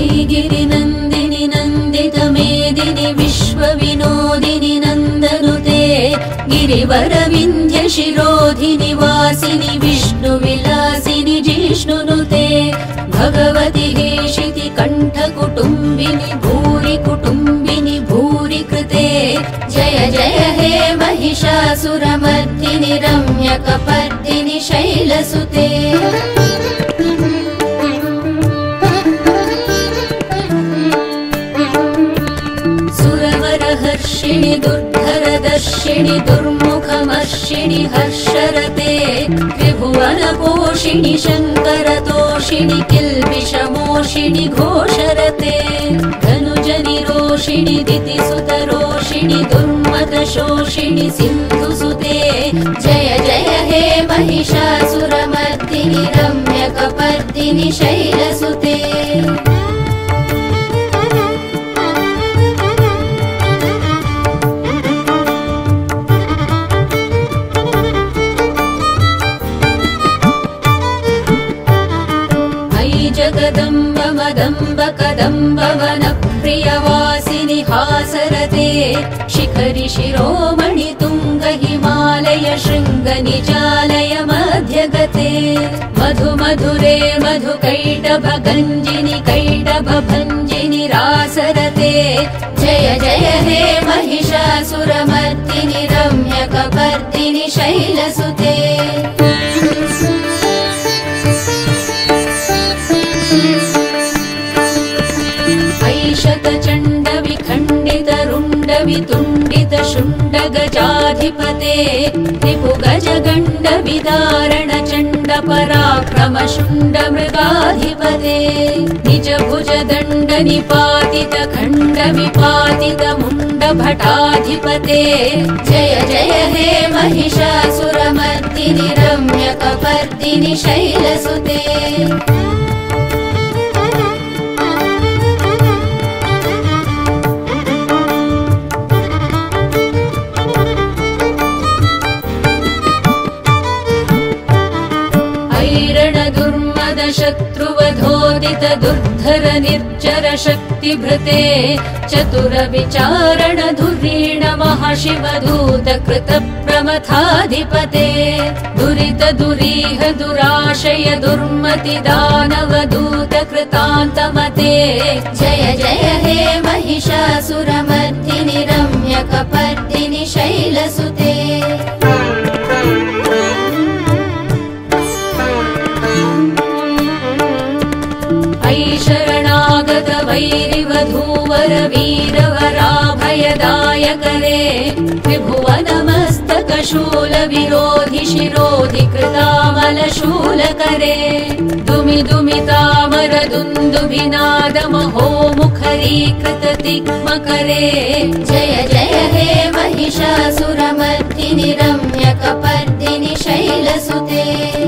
गिरिनन्दिनि नन्दितमेदिनि विश्वविनोदिनि नन्दनुते गिरिवरविन्ध्यशिरोधिनि वासिनि विष्णुविलासिनि जिष्णुनुते भगवति हेशिति कण्ठकुटुम्बिनि भूरि कुटुम्बिनि भूरि कृते जय जय हे महिषासुरमर्दिनि रम्यकपर्दिनि शैलसुते सुरवरहर्षिणि दुर्धरदर्शिणि दुर्मुखमर्षिणि हर्षरते त्रिभुवनपोषिणि शङ्करतोषिणि किल्बिषमोषिणि घोषरते धनुजनिरोषिणि दितिसुतरोषिणि दुर्मतशोषिणि सिन्धुसुते जय जय हे महिषासुरमर्दिनि रम्यकपर्दिनि शैलसुते जगदम्ब मदम्ब कदम्ब वनप्रियवासिनि हासरते शिखरि शिरोमणि तुंग हिमालय शृंग निजालय मध्यगते मधु मधुरे मधु कैटभ गंजिनि कैटभ भंजिनि रासरते जय जय हे महिषासुरमर्दिनि रम्यकपर्दिनि शैलसुते ऐशतचण्ड विखण्डित रुण्ड वितुण्डित शुण्ड गजाधिपते रिपुगज गण्ड विदारण चण्ड पराक्रम शुण्ड मृगाधिपते निज भुज दण्ड निपातित खण्ड विपातित मुण्ड भटाधिपते जय जय हे महिषासुरमर्दिनि रम्यकपर्दिनि शैलसुते शत्रुवधोदित दुर्धर निर्जर शक्तिभृते चतुर विचारण धुरीण महाशिवदूत कृत प्रमथाधिपते दुरित दुरीह दुराशय दुर्मति दानवदूत कृतान्तमते जय जय हे महिषासुरमर्दिनि रम्यकपर्दिनि शैलसुते शरणागत वैरिवधूवर वीरवराभयदायकरे त्रिभुवनमस्तक शूल विरोधि शिरोधि कृतामल शूलकरे दुमि दुमितामर दुन्दुभिनाद महो मुखरीकृत तिग्मकरे जय जय हे महिषासुरमर्दिनि रम्यकपर्दिनि शैलसुते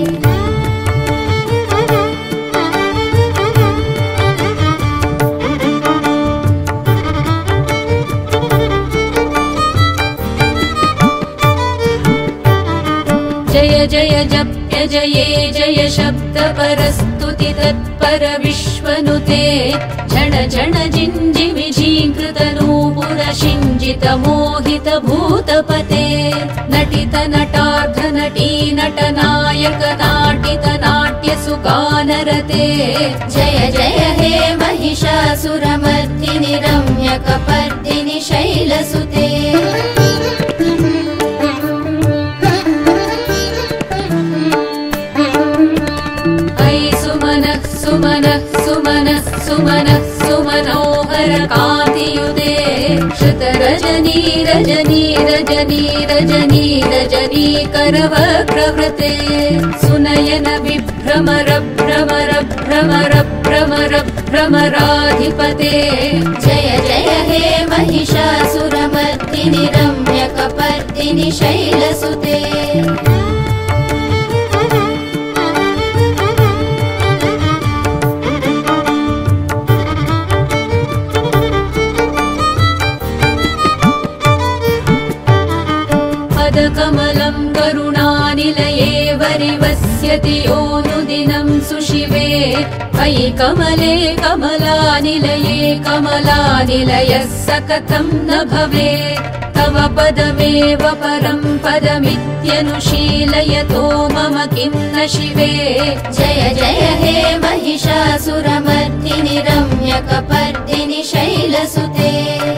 जय जय जप्य जये जय शब्द परस्तुति तत्पर विश्वनुते झण झण जिञ्जि विझीकृत नूपुर शिञ्जित मोहित भूतपते नटित नटार्ध नटी नट नायक नाटित नाट्य सुगानरते जय जय हे महिषासुरमर्दिनि रम्यकपर्दिनि शैलसुते सुमनः सुमनः सुमनः सुमनोहर कान्तियुते श्रुत रजनी रजनी रजनी रजनी रजनी करवक्रवृते सुनयन विभ्रमर भ्रमर भ्रमर भ्रमर भ्रमराधिपते जय जय हे महिषासुरमर्दिनि रम्यकपर्दिनि शैलसुते कमलं करुणानिलये वरिवस्यति योनुदिनं सुशिवे मयि कमले कमलानिलये कमलानिलयः सकथं न भवेत् तव पदमेव परं पदमित्यनुशीलयतो मम किं न शिवे जय जय हे महिषासुरमर्दिनि रम्यकपर्दिनि शैलसुते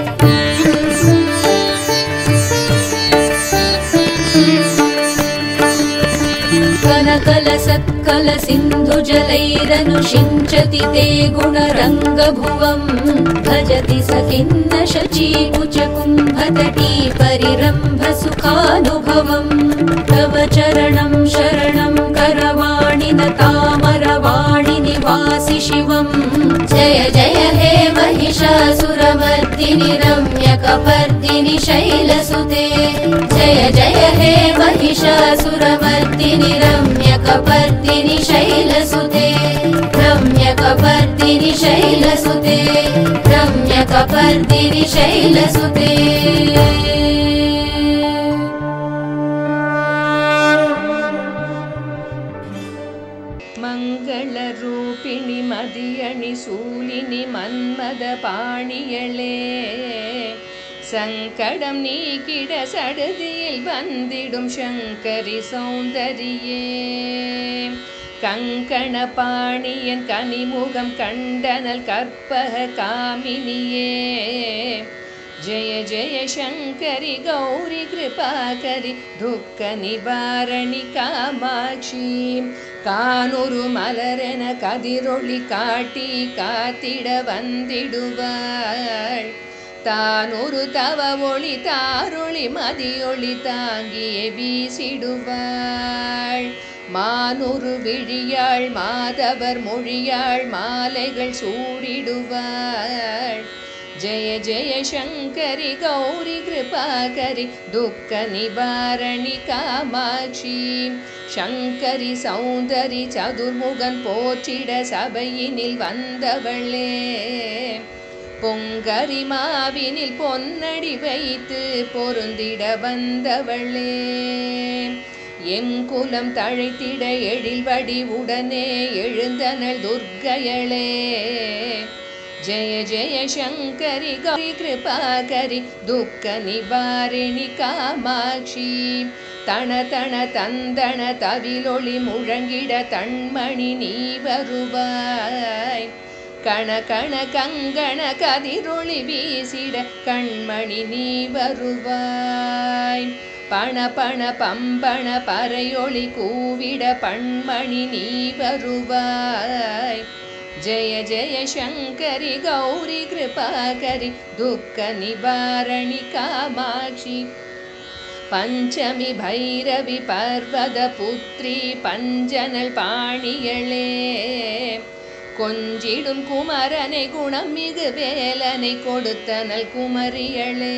कलसिन्धुजलैरनुषिञ्चति ते गुणरङ्गभुवम् भजति स खिन्न शचीकुचकुम्भतटी परिरम्भसुखानुभवम् तव चरणं शरणं करवाणि न तामरवाणि निवासि शिवम् जय जय हे महिषासुरमर्दिनि रम्यकपर्दिनि शैलसुते जय जय हे महिषासुरमर्दिनि रम्यकपर्दिनि शैलसुते रम्यकपर्दिनि शैलसुते रम्यकपर्दिनि शैलसुते मङ्गलरूपिणि मदियणि शूलिनि मन्मदपाणियळे சங்கடம் நீக்கிட சடுதியில் வந்திடும் சங்கரி சௌந்தரியே கங்கண பாணியன் கனிமுகம் கண்டனல் கற்பக காமினியே ஜெய ஜெய சங்கரி கௌரி கிருபாகரி துக்க நிவாரணி காமாட்சி கானூரு மலரென கதிரொளி காட்டி காத்திட வந்திடுவாள் தானொரு தவ ஒளி தாரொளி மதியொளி தாங்கியே வீசிடுவாள் மானொரு விழியாள் மாதவர் மொழியாள் மாலைகள் சூடிடுவாள் ஜெய ஜெய சங்கரி கௌரி கிருபாகரி துக்க நிவாரணி காமாட்சி சங்கரி சௌந்தரி சதுர்முகன் போற்றிட சபையினில் வந்தவளே பொங்கரி மாவினில் பொன்னடி வைத்து பொருந்திட வந்தவளே எம் குலம் தழைத்திட எழில் வடிவுடனே எழுந்தனள் துர்க்கையளே ஜெய ஜெய சங்கரி கௌரி கிருபாகரி துக்க நிவாரிணி காமாட்சி தன தன தந்தன தவிலொளி முழங்கிட தன்மணி நீ வருவாய் கண கண கங்கண கதிரொளி வீசிட கண்மணி நீ வருவாய் பண பண பம்பண பறையொளி கூவிட பண்மணி நீ வருவாய் ஜெய ஜெய சங்கரி கௌரி கிருபாகரி துக்க நிவாரணி காமாட்சி பஞ்சமி பைரவி பர்வத புத்ரி பஞ்சனல் பாணியளே கொஞ்சிடும் குமரனை குணம் மிகு வேலனை கொடுத்தனல் குமரியளே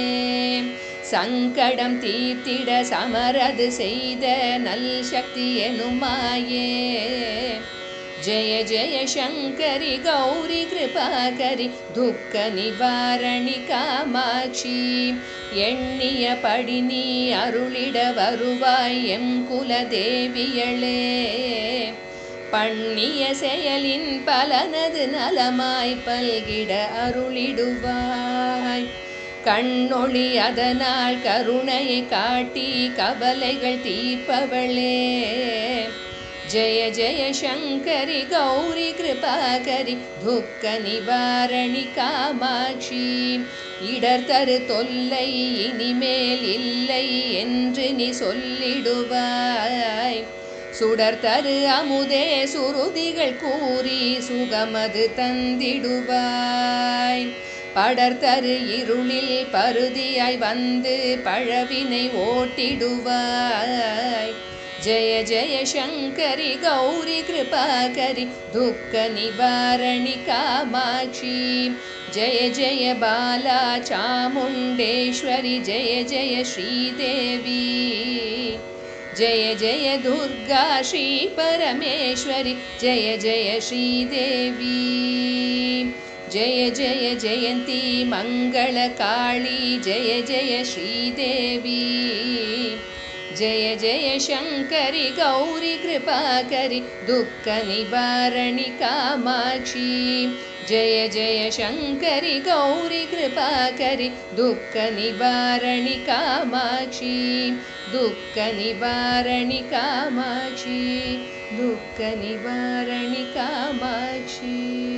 சங்கடம் தீர்த்திட சமரது செய்த நல் சக்தி எனுமாயே ஜெய ஜெய சங்கரி கௌரி கிருபாகரி துக்க நிவாரணி காமாட்சி எண்ணிய படி நீ அருளிட வருவாய் எம் குலதேவியளே பண்ணிய செயலின் பலனது நலமாய் பல்கிட அருளிடுவாய் கண்ணொளி அதனால் கருணையை காட்டி கவலைகள் தீர்ப்பவளே ஜெய ஜெய சங்கரி கௌரி கிருபாகரி துக்க நிவாரணி காமாட்சி இடர் தரு தொல்லை இனிமேல் இல்லை என்று நீ சொல்லிடுவாய் சுடர் தரு அமுதே சுருதிகள் கூறி சுகமது தந்திடுவாய் படர் தரு இருளில் பருதியாய் வந்து பழவினை ஓட்டிடுவாய் ஜெய ஜெய சங்கரி கௌரி கிருபாகரி துக்க நிவாரணி காமாட்சி ஜெய ஜெய பாலா சாமுண்டேஸ்வரி ஜெய ஜெய ஸ்ரீதேவி जय जय दुर्गा श्री परमेश्वरी जय जय श्रीदेवी जय जय जयंती मंगल काली जय जय श्रीदेवी जय जय शङ्करि गौरि कृपाकरि दुःखनिवारणि कामाक्षी जय जय शङ्करि गौरि कृपाकरि दुःखनिवारणि कामाक्षी दुःखनिवारणि कामाक्षी दुःखनिवारणि कामाक्षी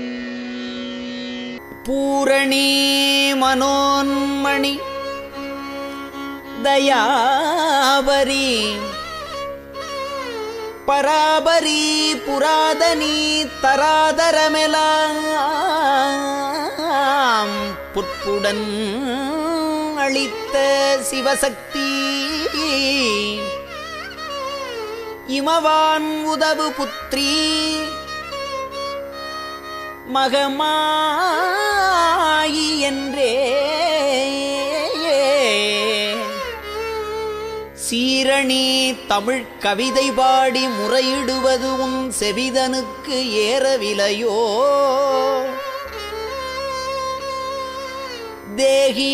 पूरणी मनोन्मणि दयावरी पराबरी पुरादनी तरादरमेलाम पुत्पुடன் அளித்த சிவசக்தி இமவான் உதவு புத்ரி மகமாயி என்றே சீரணி தமிழ் கவிதை பாடி முறையிடுவது உன் செவிதனுக்கு ஏறவிலையோ தேகி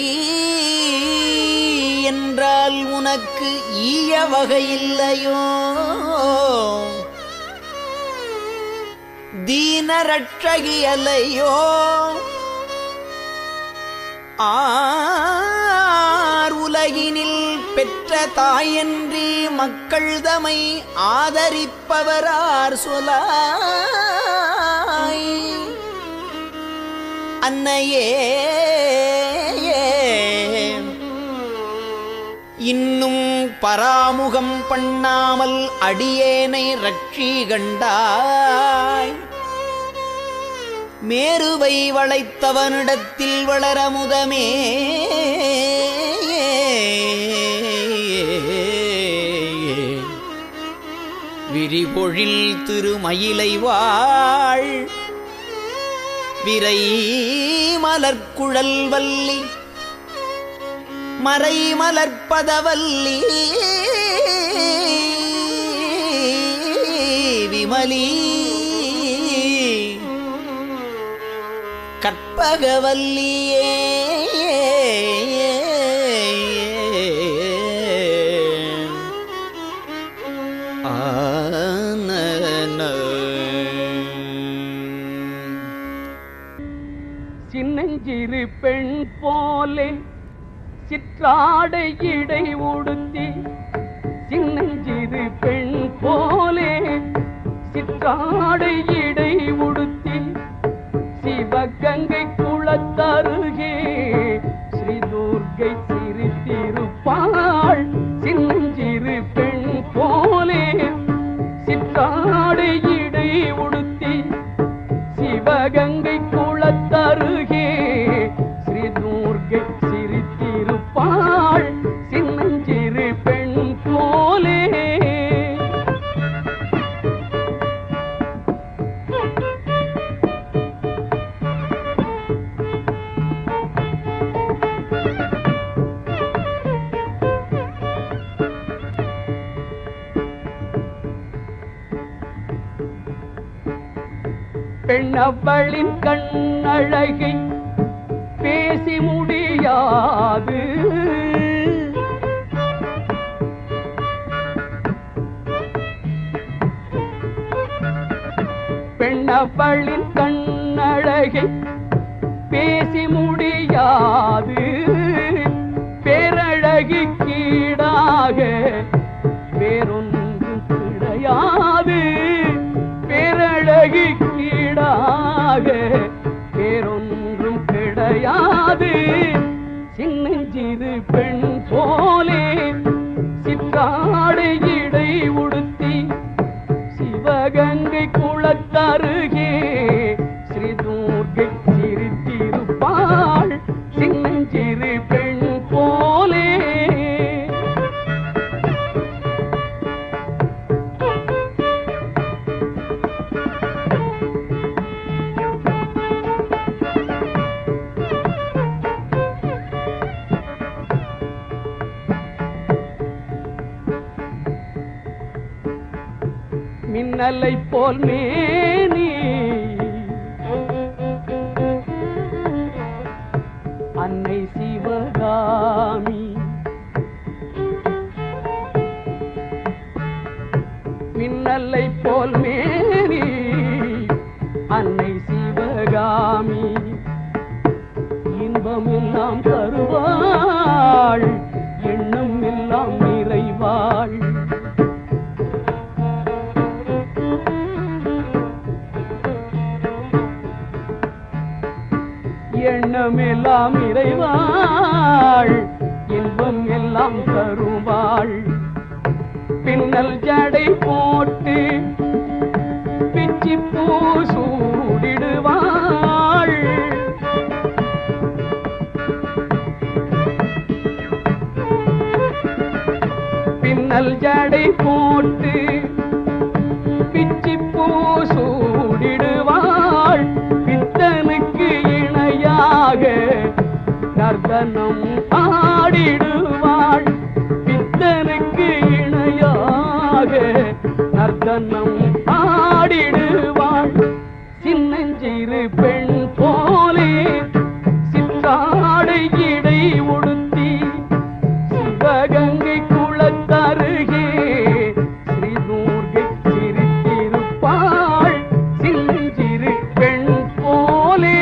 என்றால் உனக்கு ஈய வகையில்லையோ தீனரட்சகி அல்லையோ ஆர் உலகினில் பெற்ற தாயன்றி மக்கள் தமை ஆதரிப்பவரார் சொலாய் அன்னையே இன்னும் பராமுகம் பண்ணாமல் அடியேனை ரட்சி கண்டாய் மேருவை வளைத்தவனிடத்தில் வளரமுதமே விரிபொழில் திருமயிலை வாழ் விரை மலர்குழல் வல்லி மறை மலர்ப்பதவல்லி விமலி கற்பகவல்லியே சின்னஞ்சிறு பெண் போலே சிற்றாடை இடை உடுத்தி சின்னஞ்சிறு பெண் போலே சிற்றாடை இடை உடுத்தி சிவகங்கை குளத்தருகே ஸ்ரீ துர்க்கை சிரித்திருப்பாள் சின்னஞ்சிறு பெண் போலே சிற்றாடை இடை உடுத்தி சிவகங்கை குளத்தருகே ஸ்ரீ துர்க்கை சிரித்திருப்பாள் சின்னஞ்சிறு பெண் போலே பெண்ணவளின் கண்ணழகை பேசி முடியாது பெண்ணவளின் கண்ணழகை பேசி முடியாது பேரழகி கீடாக வேறொன்றும் கிடையாது பேரழகி கீடாக வேறொன்றும் கிடையாது சின்னஞ்சிறு பெண் போலே சிற்றாடை இடை உடுத்தி சிவகங்கை குளத்தருகே ஸ்ரீ துர்க்கை சிரித்திருப்பாள் சின்னஞ்சிறு பெண் போலே மின்னலை போல் மேனி அன்னை சிவகாமி லட்சுமி இன்பம் எல்லாம் தருவாள் எண்ணம் எல்லாம் நிறைவாள் எண்ணம் எல்லாம் நிறைவாள் இன்பம் எல்லாம் தருவாள் பின்னல் ஜடை போட்டு பிச்சி பூ சூடிடுவாள் பின்னல் ஜடை போட்டு பிச்சி பூ சூடிடுவாள் பித்தனுக்கு இணையாக நர்த்தனம் ஆடிடுவாள் பித்தனுக்கு இணையாக நர்த்தனம் ஆடிடுவாள் சின்னஞ்சிறு பெண் போலே சித்தாடை இடை உடுத்தி சிவகங்கை குளத்தருகே ஸ்ரீதுர்கை சிரித்திருப்பாள் சின்னஞ்சிறு பெண் போலே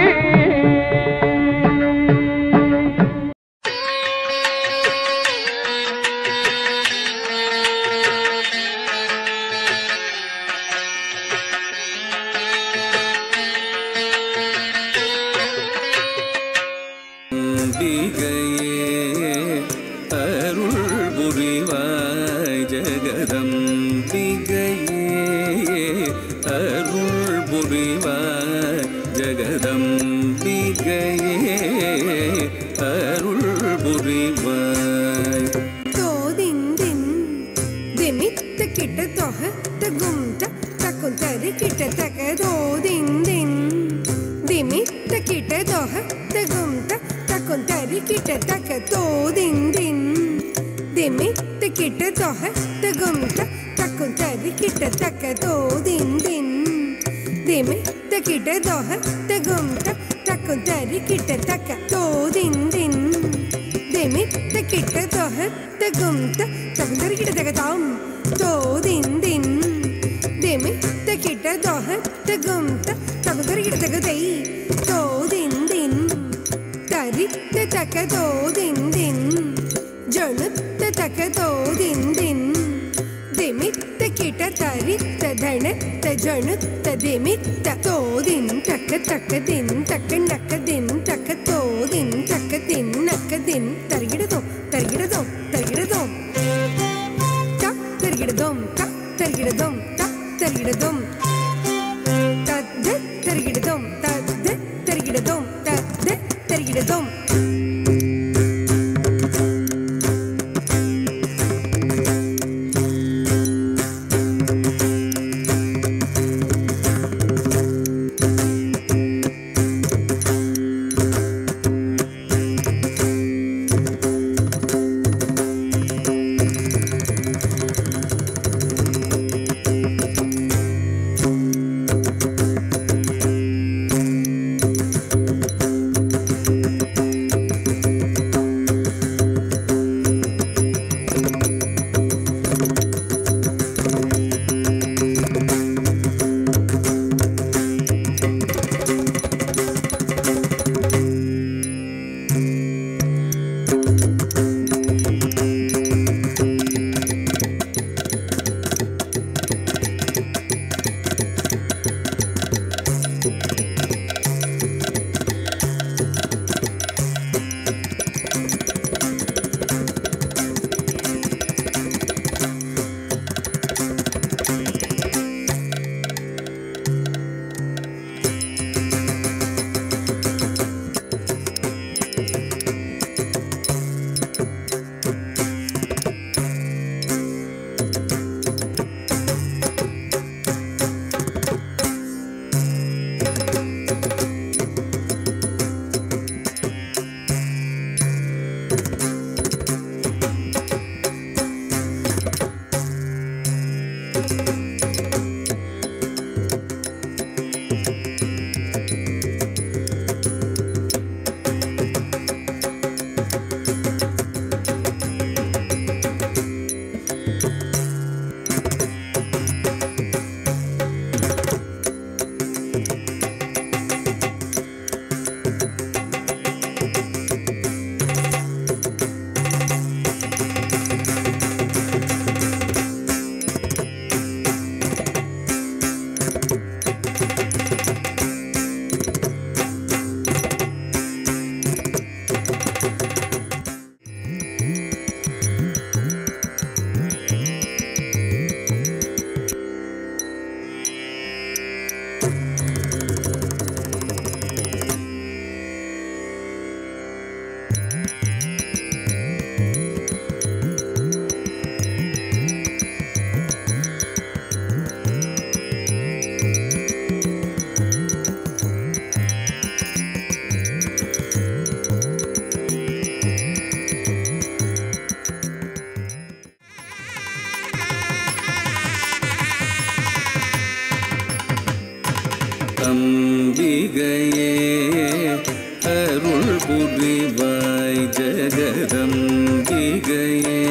ஜகதம்பிகையே அருள் புரிவாய் ஜகதம்பிகையே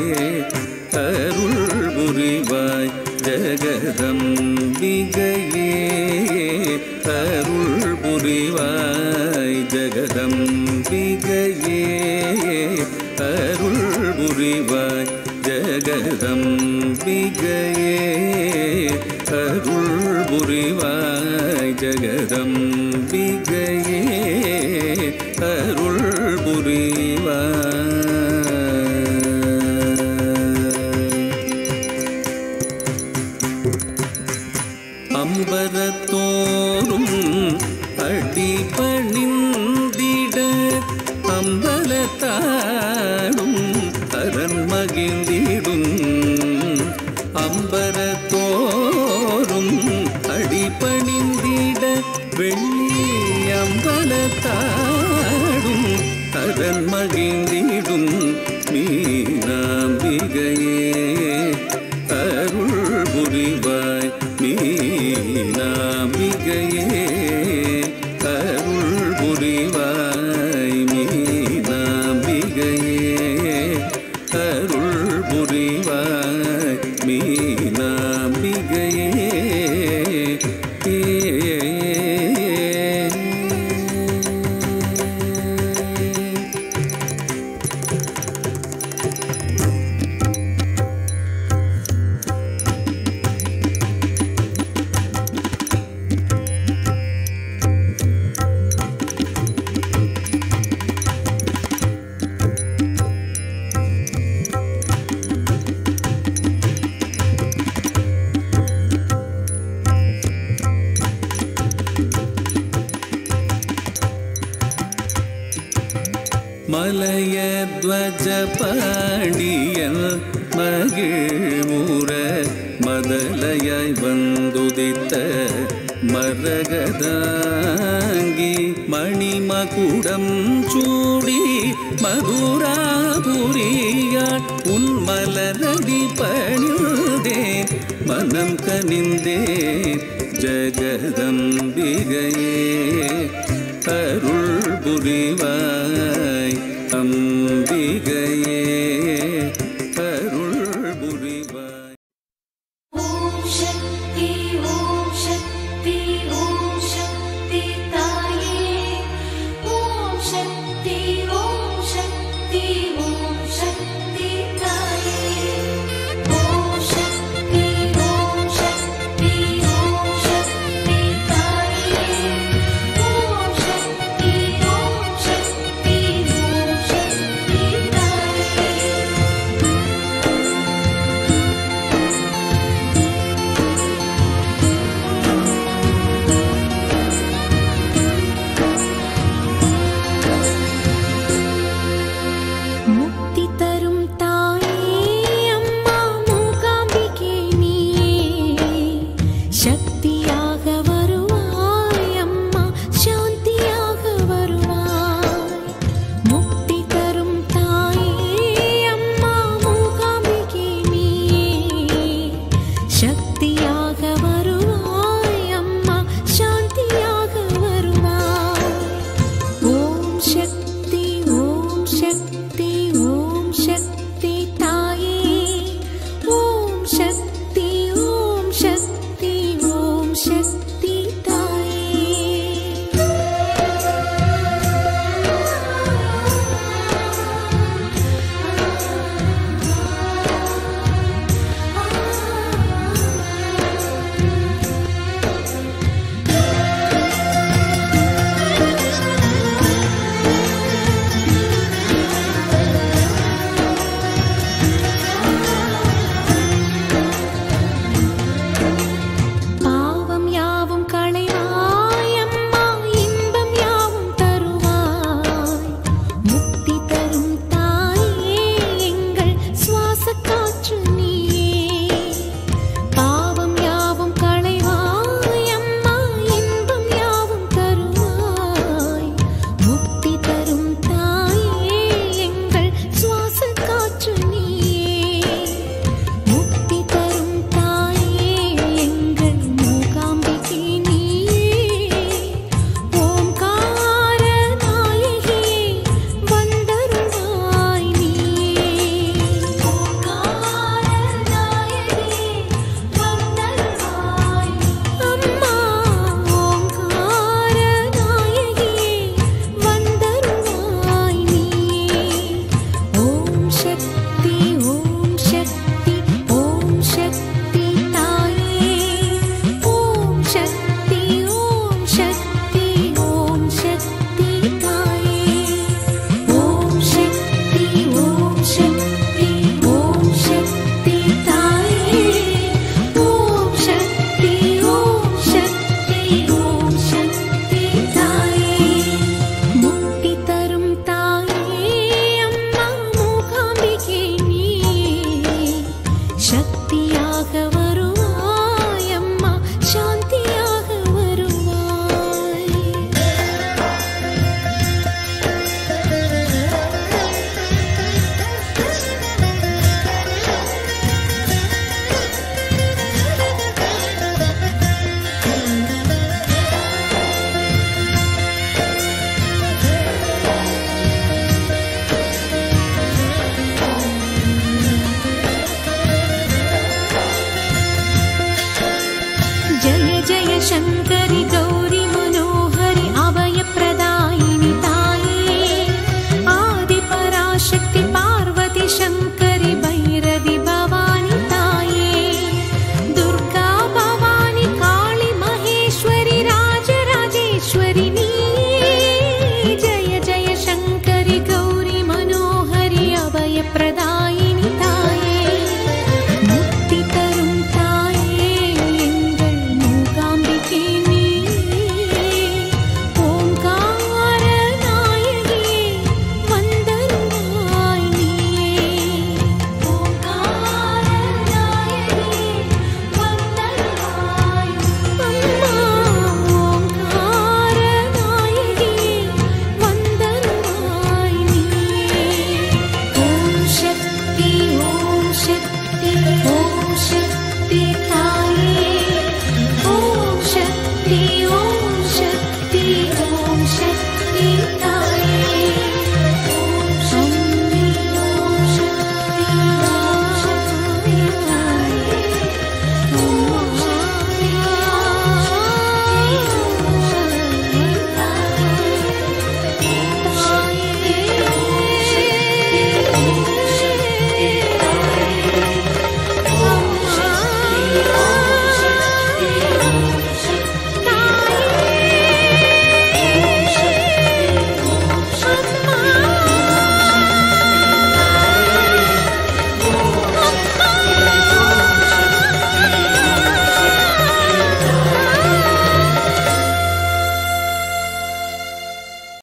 அருள் புரிவாய் ஜகதம்பிகையே அருள் புரிவாய் ஜகதம்பிகையே அருள் புரிவாய் ஜகதம்பிகையே அருள் புரிவாய் ஜகதம்பிகையே அருள் புரிவாய். அம்பரத்தோறும் அடிபணிந்திட அம்பலத்தாடும் அரண் மகிழ்ந்திடும் அம்பரத்தோறும் அடிபணிந்திட வெள்ளி அம்பலத்தாடும் அரண் மகிழ்ந்திடும் மீனாம்பிகையே அருள் புரிவாய் மீனாம்பிகையே அருள் புரிவாய் மீனாம்பிகையே அருள் புரிவாய் மீனாம்பிகையே. மலையத்வஜ பாண்டியன் மகிழ்முற மதலையாய் வந்துதித்த மரகதாங்கி மணிமகுடம் சூடி மதுராபுரியாள் உன் மலரடி பணிந்தேன் மனம் கனிந்தேன் ஜகதம்பிகையே அருள் புரிவாய்